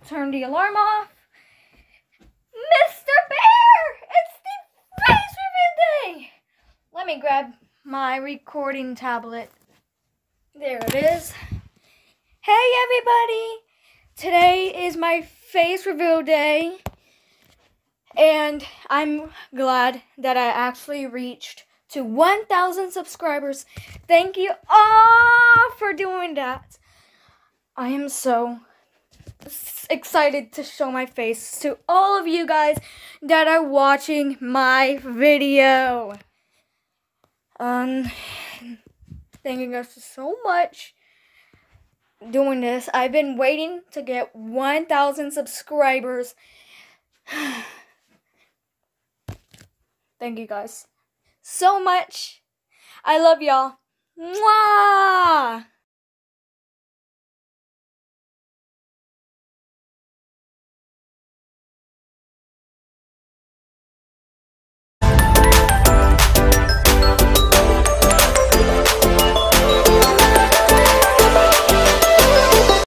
turn the alarm off. Mr. Bear! It's the face reveal day! Let me grab my recording tablet. There it is. Hey everybody! Today is my face reveal day. And I'm glad that I actually reached to 1,000 subscribers. Thank you all for doing that. I am so excited to show my face to all of you guys that are watching my video. Thank you guys so much doing this. I've been waiting to get 1,000 subscribers. Thank you guys so much. I love y'all. Mwah!